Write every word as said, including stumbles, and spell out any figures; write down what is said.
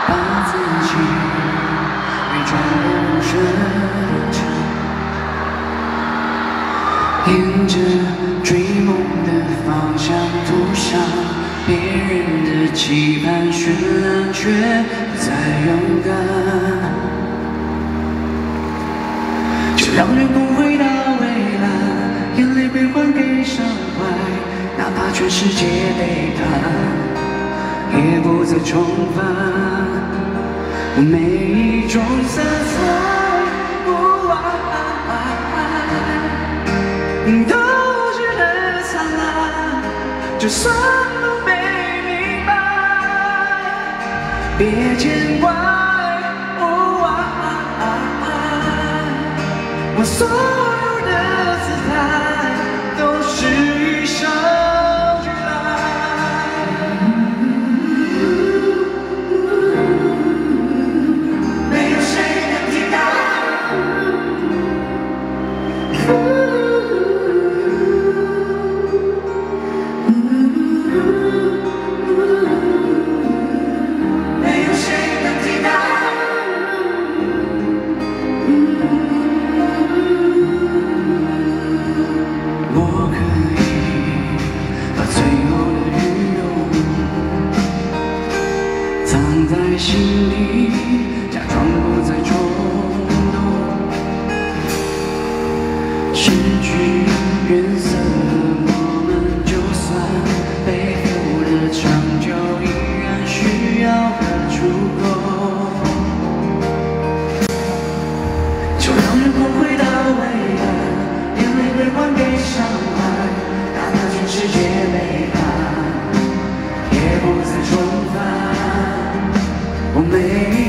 把自己伪装得顺畅，沿着追梦的方向涂上别人的期盼，绚烂却不再勇敢。就让月光回到未来，眼泪被还给伤怀，哪怕全世界背叛，也不再重返。每一种色彩，哦啊、都觉得灿烂，就算不被明白，别见怪。哦啊、我所有的姿态都是与生俱来，没有谁能替代。没有谁能替代。我可以把最后的虚荣藏在心里，假装不再冲动。失去原色，我们就算背负了长久，依然需要个出口。就让月光回到未来，眼泪被还给伤害，哪怕全世界背叛，也不再重返。我没